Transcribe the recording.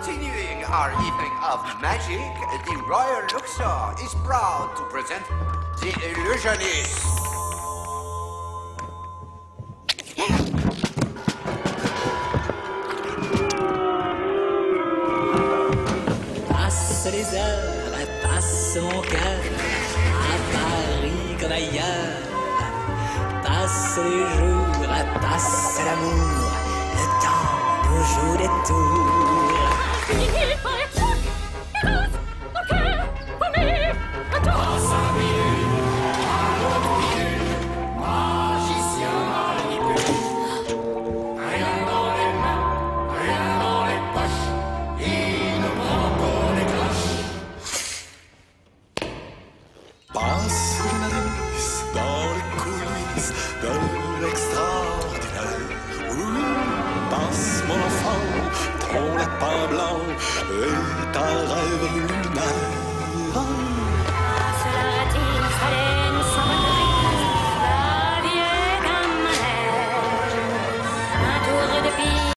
Continuing our evening of magic, the Royal Luxor is proud to present the Illusionist. Passe les heures, passe mon cœur, à Paris comme ailleurs. Passe les jours, passe l'amour, le temps nous joue des tours. Passe le nariz dans les coulisses de l'extraordinaire. Oui, passe mon enfant, ton lapin blanc et ta rêve lunaire.